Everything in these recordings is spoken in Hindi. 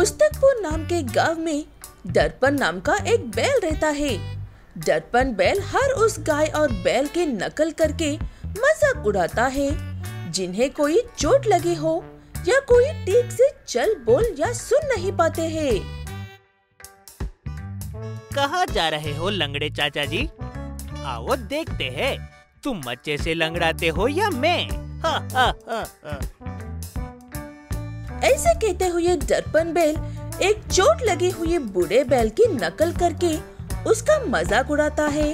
पुस्तकपुर नाम के गांव में दर्पण नाम का एक बैल रहता है। दर्पण बैल हर उस गाय और बैल की नकल करके मजाक उड़ाता है जिन्हें कोई चोट लगी हो या कोई ठीक से चल बोल या सुन नहीं पाते हैं। कहाँ जा रहे हो लंगड़े चाचा जी? आओ देखते हैं तुम अच्छे से लंगड़ाते हो या मैं। हा, हा, हा, हा। ऐसे कहते हुए दर्पण बैल एक चोट लगी हुई बूढ़े बैल की नकल करके उसका मजाक उड़ाता है।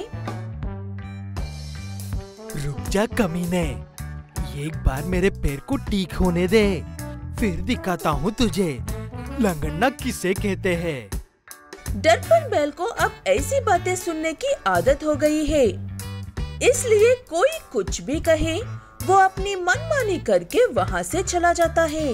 रुक जा कमीने, एक बार मेरे पैर को ठीक होने दे, फिर दिखाता हूँ तुझे लंगड़ना किसे कहते हैं। दर्पण बैल को अब ऐसी बातें सुनने की आदत हो गई है, इसलिए कोई कुछ भी कहे वो अपनी मनमानी करके वहाँ से चला जाता है।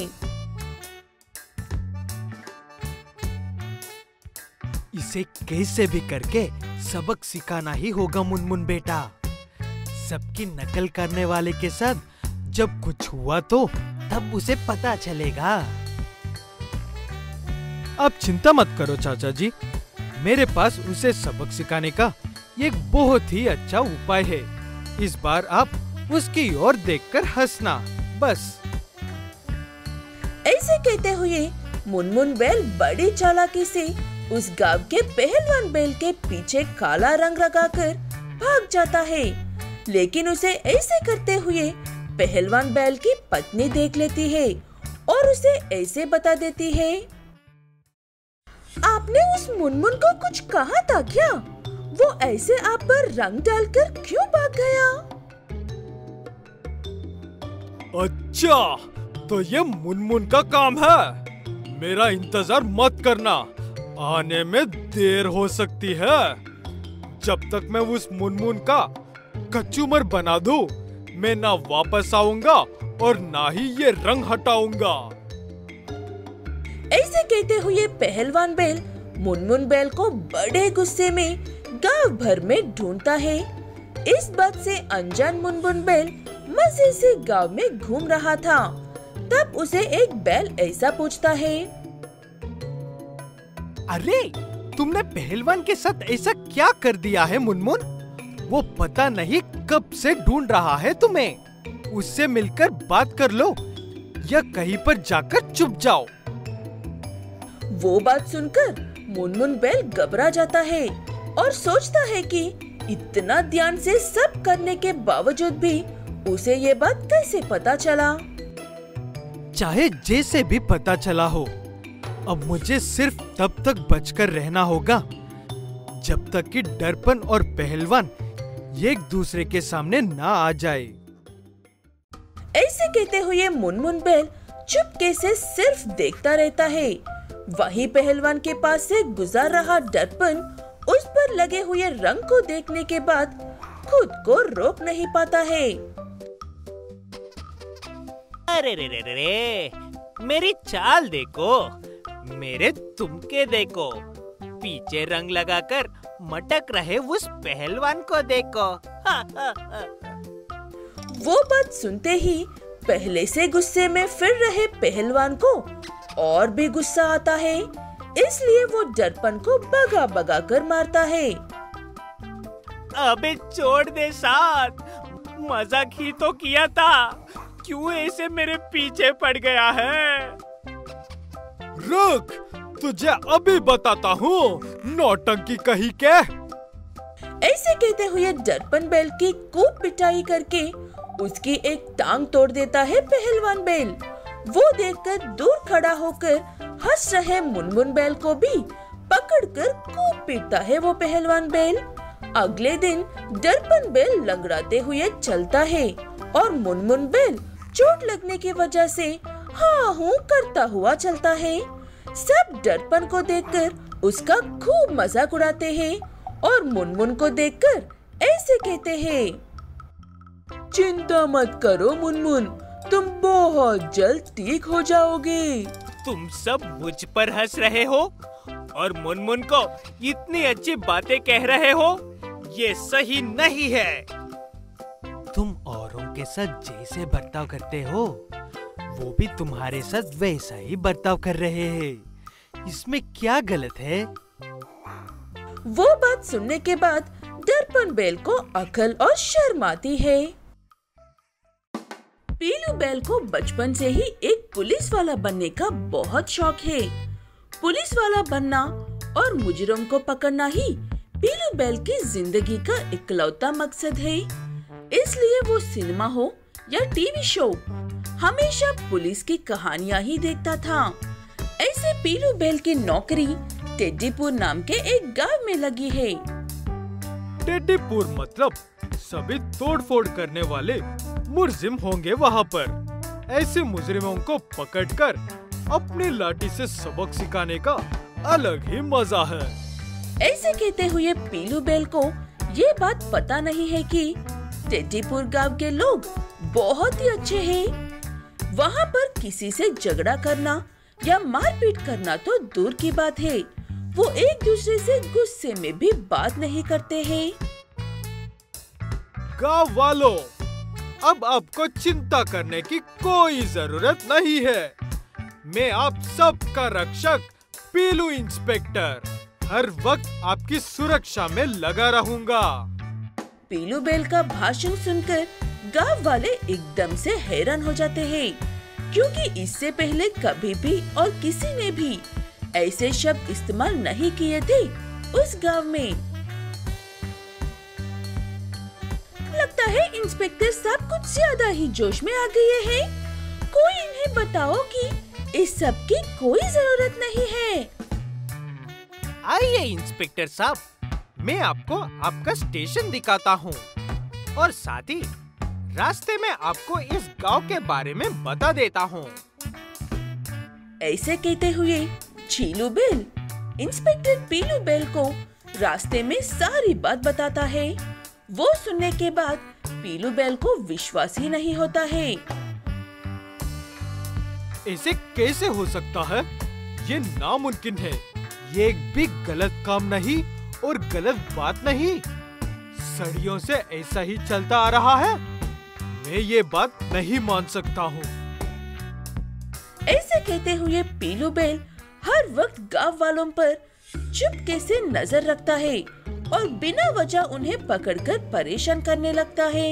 इसे कैसे भी करके सबक सिखाना ही होगा मुनमुन बेटा। सबकी नकल करने वाले के साथ जब कुछ हुआ तो तब उसे पता चलेगा। आप चिंता मत करो चाचा जी, मेरे पास उसे सबक सिखाने का एक बहुत ही अच्छा उपाय है। इस बार आप उसकी ओर देखकर हंसना बस। ऐसे कहते हुए मुनमुन बैल बड़ी चालाकी से उस गांव के पहलवान बैल के पीछे काला रंग लगाकर भाग जाता है, लेकिन उसे ऐसे करते हुए पहलवान बैल की पत्नी देख लेती है और उसे ऐसे बता देती है, आपने उस मुनमुन को कुछ कहा था क्या? वो ऐसे आप पर रंग डालकर क्यों भाग गया? अच्छा, तो ये मुनमुन का काम है। मेरा इंतजार मत करना, आने में देर हो सकती है। जब तक मैं उस मुनमुन का कचूमर बना दूं, मैं ना वापस आऊंगा और ना ही ये रंग हटाऊंगा। ऐसे कहते हुए पहलवान बैल मुनमुन बैल को बड़े गुस्से में गांव भर में ढूंढता है। इस बात से अनजान मुनमुन बैल मजे से गांव में घूम रहा था। तब उसे एक बैल ऐसा पूछता है, अरे तुमने पहलवान के साथ ऐसा क्या कर दिया है मुनमुन? वो पता नहीं कब से ढूंढ रहा है तुम्हें। उससे मिलकर बात कर लो या कहीं पर जाकर छुप जाओ। वो बात सुनकर मुनमुन बैल घबरा जाता है और सोचता है कि इतना ध्यान से सब करने के बावजूद भी उसे ये बात कैसे पता चला। चाहे जैसे भी पता चला हो, अब मुझे सिर्फ तब तक बचकर रहना होगा जब तक कि दर्पण और पहलवान एक दूसरे के सामने ना आ जाए। ऐसे कहते हुए मुनमुन बैल चुपके से सिर्फ देखता रहता है। वहीं पहलवान के पास से गुजर रहा दर्पण उस पर लगे हुए रंग को देखने के बाद खुद को रोक नहीं पाता है। अरे रे रे रे रे, मेरी चाल देखो, मेरे तुमके देखो, पीछे रंग लगाकर मटक रहे उस पहलवान को देखो। हा, हा, हा। वो बात सुनते ही पहले से गुस्से में फिर रहे पहलवान को और भी गुस्सा आता है, इसलिए वो दर्पण को भगा भगा कर मारता है। अबे छोड़ दे साथ, मजाक ही तो किया था, क्यों ऐसे मेरे पीछे पड़ गया है? रुक, तुझे अभी बताता हूँ, नौटंकी कहीं के। ऐसे कहते हुए दर्पण बैल की कूट पिटाई करके उसकी एक टांग तोड़ देता है पहलवान बैल। वो देखकर दूर खड़ा होकर हंस रहे मुनमुन बैल को भी पकड़कर खूब पीटता है वो पहलवान बैल। अगले दिन दर्पण बैल लंगड़ाते हुए चलता है और मुनमुन बैल चोट लगने की वजह से हाँ हूँ करता हुआ चलता है। सब दर्पण को देखकर उसका खूब मजाक उड़ाते हैं और मुनमुन को देखकर ऐसे कहते हैं, चिंता मत करो मुनमुन, तुम बहुत जल्द ठीक हो जाओगे। तुम सब मुझ पर हंस रहे हो और मुनमुन को इतनी अच्छी बातें कह रहे हो, ये सही नहीं है। तुम औरों के साथ जैसे बर्ताव करते हो, वो भी तुम्हारे साथ वैसा ही बर्ताव कर रहे हैं। इसमें क्या गलत है? वो बात सुनने के बाद दर्पण बैल को अकल और शर्म आती है। पीलू बैल को बचपन से ही एक पुलिस वाला बनने का बहुत शौक है। पुलिस वाला बनना और मुजरिम को पकड़ना ही पीलू बैल की जिंदगी का इकलौता मकसद है। इसलिए वो सिनेमा हो या टीवी शो हमेशा पुलिस की कहानियां ही देखता था। ऐसे पीलू बैल की नौकरी टेड्डीपुर नाम के एक गांव में लगी है। टेड्डीपुर मतलब सभी तोड़फोड़ करने वाले मुजरिम होंगे वहाँ पर। ऐसे मुजरिमों को पकड़कर अपनी लाठी से सबक सिखाने का अलग ही मजा है। ऐसे कहते हुए पीलू बैल को ये बात पता नहीं है कि टेड्डीपुर गांव के लोग बहुत ही अच्छे हैं। वहाँ पर किसी से झगड़ा करना या मारपीट करना तो दूर की बात है, वो एक दूसरे से गुस्से में भी बात नहीं करते हैं। गाँव वालों, अब आपको चिंता करने की कोई जरूरत नहीं है। मैं आप सबका रक्षक पीलू इंस्पेक्टर हर वक्त आपकी सुरक्षा में लगा रहूंगा। पीलू बैल का भाषण सुनकर गांव वाले एकदम से हैरान हो जाते हैं, क्योंकि इससे पहले कभी भी और किसी ने भी ऐसे शब्द इस्तेमाल नहीं किए थे उस गांव में। लगता है इंस्पेक्टर साहब कुछ ज्यादा ही जोश में आ गए हैं। कोई इन्हें बताओ कि इस सब की कोई जरूरत नहीं है। आइए इंस्पेक्टर साहब, मैं आपको आपका स्टेशन दिखाता हूँ और साथ ही रास्ते में आपको इस गांव के बारे में बता देता हूँ। ऐसे कहते हुए छीलू बैल इंस्पेक्टर पीलू बैल को रास्ते में सारी बात बताता है। वो सुनने के बाद पीलू बैल को विश्वास ही नहीं होता है। ऐसे कैसे हो सकता है? ये नामुमकिन है। ये एक भी गलत काम नहीं और गलत बात नहीं। सदियों से ऐसा ही चलता आ रहा है। मैं ये बात नहीं मान सकता हूँ। ऐसे कहते हुए पीलू बैल हर वक्त गांव वालों पर चुपके से नजर रखता है और बिना वजह उन्हें पकड़कर परेशान करने लगता है।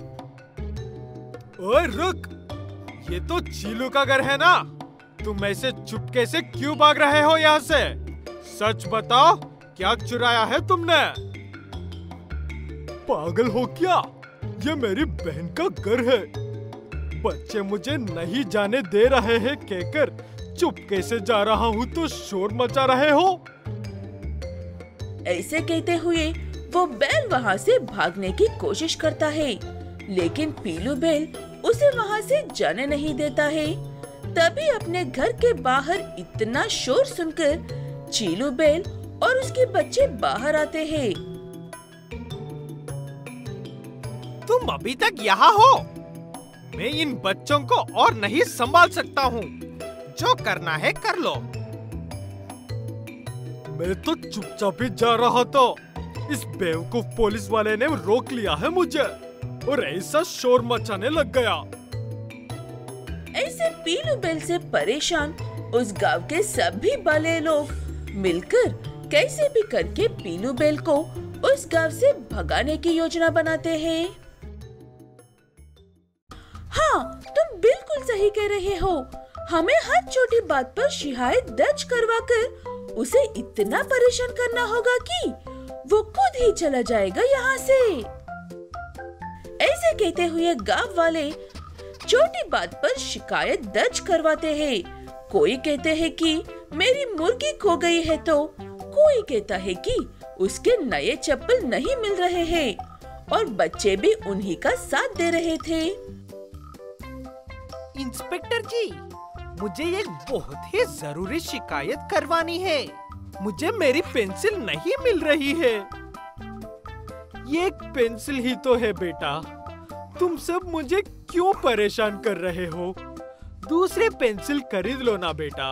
ओए रुक, ये तो चीलू का घर है ना? तुम ऐसे चुपके से क्यों भाग रहे हो यहाँ से? सच बताओ, क्या चुराया है तुमने? पागल हो क्या? ये मेरी बहन का घर है। बच्चे मुझे नहीं जाने दे रहे हैं कहकर चुपके से जा रहा हूँ तो शोर मचा रहे हो। ऐसे कहते हुए वो बैल वहाँ से भागने की कोशिश करता है, लेकिन पीलू बैल उसे वहाँ से जाने नहीं देता है। तभी अपने घर के बाहर इतना शोर सुनकर चीलू बैल और उसके बच्चे बाहर आते हैं। तुम अभी तक यहाँ हो? मैं इन बच्चों को और नहीं संभाल सकता हूँ। जो करना है कर लो। मैं तो चुपचाप ही जा रहा था। इस बेवकूफ पुलिस वाले ने रोक लिया है मुझे और ऐसा शोर मचाने लग गया। ऐसे पीलू बैल से परेशान उस गांव के सभी बड़े लोग मिलकर कैसे भी करके पीलू बैल को उस गांव से भगाने की योजना बनाते हैं। हाँ, तुम बिल्कुल सही कह रहे हो। हमें हर छोटी बात पर शिकायत दर्ज करवाकर उसे इतना परेशान करना होगा कि वो खुद ही चला जाएगा यहाँ से। ऐसे कहते हुए गांव वाले छोटी बात पर शिकायत दर्ज करवाते हैं। कोई कहते हैं कि मेरी मुर्गी खो गई है, तो कोई कहता है कि उसके नए चप्पल नहीं मिल रहे हैं, और बच्चे भी उन्हीं का साथ दे रहे थे। इंस्पेक्टर जी, मुझे एक बहुत ही जरूरी शिकायत करवानी है। मुझे मेरी पेंसिल नहीं मिल रही है। ये एक पेंसिल ही तो है बेटा। तुम सब मुझे क्यों परेशान कर रहे हो? दूसरी पेंसिल खरीद लो ना बेटा।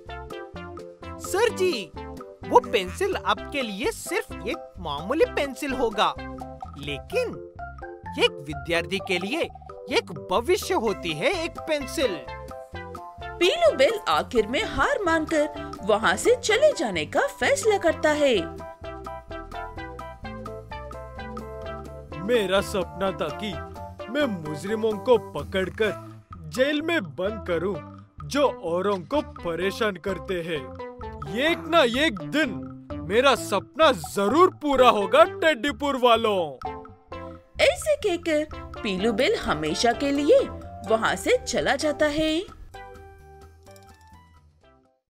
सर जी, वो पेंसिल आपके लिए सिर्फ एक मामूली पेंसिल होगा, लेकिन एक विद्यार्थी के लिए एक भविष्य होती है एक पेंसिल। पीलू बैल आखिर में हार मानकर वहाँ से चले जाने का फैसला करता है। मेरा सपना था कि मैं मुजरिमों को पकड़कर जेल में बंद करूं जो औरों को परेशान करते हैं। एक ना एक दिन मेरा सपना जरूर पूरा होगा टेड्डीपुर वालों। ऐसे कहकर पीलू बेल हमेशा के लिए वहाँ से चला जाता है।